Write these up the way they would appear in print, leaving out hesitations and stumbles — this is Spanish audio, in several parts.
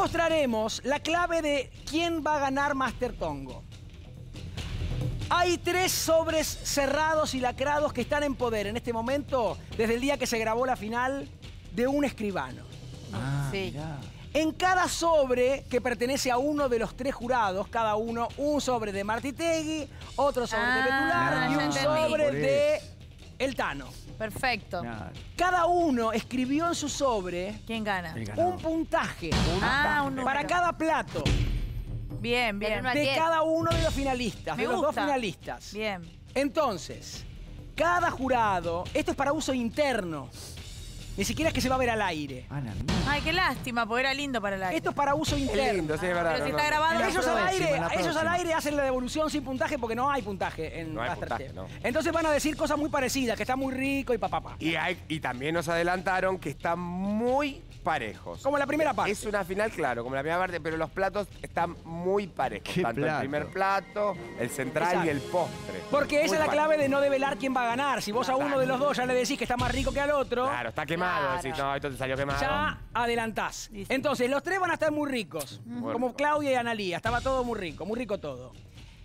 mostraremos la clave de quién va a ganar Master Tongo. Hay 3 sobres cerrados y lacrados que están en poder en este momento, desde el día que se grabó la final, de un escribano. Sí. Mirá. En cada sobre que pertenece a uno de los 3 jurados, cada uno, un sobre de Martitegui, otro sobre de Betular y ya un entendí. sobre Por de El Tano. Perfecto. Claro. Cada uno escribió en su sobre ¿Quién gana? El ganador. un puntaje Un número. para cada plato Bien, bien. Del uno al de 10. cada uno de los finalistas, Me de los 2 gusta. finalistas. Bien. Entonces, cada jurado, esto es para uso interno, ni siquiera es que se va a ver al aire. A la mierda. Ay, qué lástima, porque era lindo para el aire. Esto es para uso Es interno. lindo, sí, es verdad. Pero si no, está no. grabado... La Ellos próxima. al aire hacen la devolución sin puntaje porque no hay puntaje en No hay Masterchef. puntaje, no. Entonces van a decir cosas muy parecidas, que está muy rico y papá. Y también nos adelantaron que están muy parejos. Como la primera parte. Es una final, claro, como la primera parte, pero los platos están muy parejos. ¿Qué Tanto plato? el primer plato, el central Exacto. y el postre. Porque esa Muy es la parejos. clave de no develar quién va a ganar. Si vos a uno de los dos ya le decís que está más rico que al otro, Claro, está quemado. Claro. Decís, no, esto te salió quemado. ya adelantás. Sí, sí. Entonces, los 3 van a estar muy ricos. Como rico. Claudia y Analía. Estaba todo muy rico todo.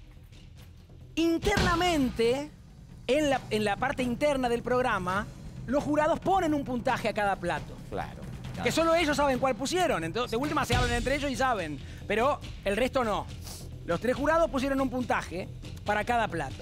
Internamente, en la parte interna del programa, los jurados ponen un puntaje a cada plato. Claro. Que solo ellos saben cuál pusieron. Entonces, de última se hablan entre ellos y saben. Pero el resto no. Los 3 jurados pusieron un puntaje para cada plato.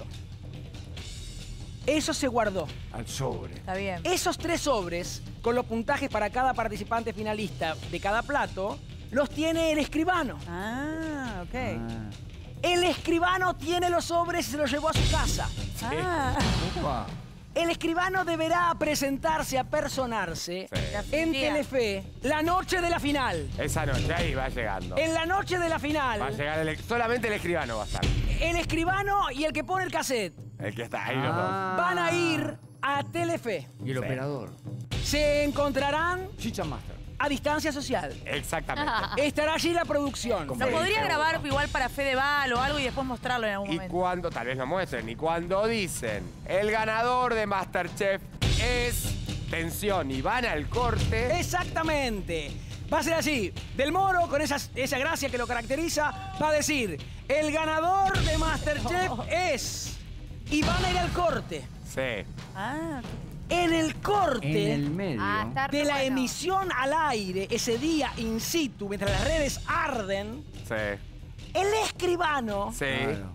Eso se guardó. Al sobre. Está bien. Esos 3 sobres, con los puntajes para cada participante finalista de cada plato, los tiene el escribano. Ah, ok. Ah. El escribano tiene los sobres y se los llevó a su casa. Ah. Opa. El escribano deberá presentarse, apersonarse Sí. en Día. Telefe la noche de la final. Esa noche, ahí va llegando. En la noche de la Va a final, llegar solamente el escribano va a estar. el escribano y el que pone el cassette El que está ahí los dos. van a ir a Telefe. Y el operador. Se encontrarán Chicha Master. a distancia social. Exactamente. Estará allí la producción. ¿Lo Sí, podría seguro. grabar igual para Fedeval o algo y después mostrarlo en algún Y momento? cuando, tal vez lo muestren, y cuando dicen el ganador de Masterchef es tensión y van al corte, Exactamente. Va a ser así. Del Moro, con esa gracia que lo caracteriza, va a decir, el ganador de Masterchef es... Y van a ir al corte. sí, Ah, En el corte En el medio. Está de la bueno. emisión al aire, ese día in situ, mientras las redes arden, sí, el escribano, sí, Claro.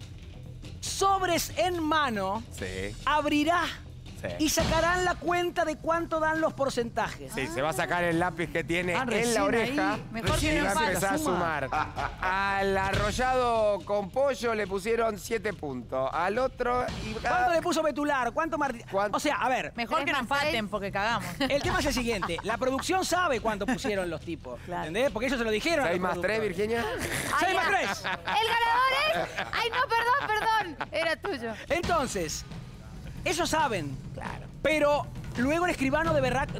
sobres en mano, sí, abrirá sí. y sacarán la cuenta de cuánto dan los porcentajes. Sí, se va a sacar el lápiz que tiene Ah, en recién la oreja ahí. Mejor y que no va a falte. empezar a sumar. Al arrollado con pollo le pusieron 7 puntos. Al otro... ¿Cuánto le puso Betular? ¿Cuánto Martín? ¿Cuánto? O sea, a ver, mejor que no 3 más empaten 6. porque cagamos. el tema es el siguiente. La producción sabe cuánto pusieron los tipos. Claro. ¿Entendés? Porque ellos se lo dijeron. a 6 los más 3, productores. Virginia. 6 más 3. El ganador es... Ay, no, perdón. Era tuyo. Entonces, ellos saben. Claro. Pero luego el escribano de verdad,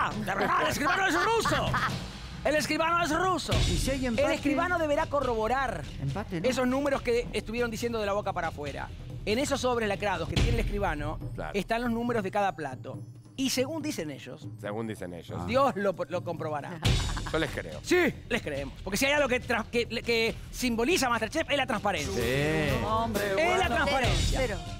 el escribano es ruso. El escribano es ruso. ¿Y si hay empate? El escribano deberá corroborar Empate, ¿no? esos números que estuvieron diciendo de la boca para afuera. En esos sobres lacrados que tiene el escribano Claro. están los números de cada plato. Y según dicen ellos, Según dicen ellos. Dios lo comprobará. Yo les creo. Sí, les creemos. Porque si hay algo que simboliza Masterchef es la transparencia. Sí. Hombre, Es la transparencia. Cero.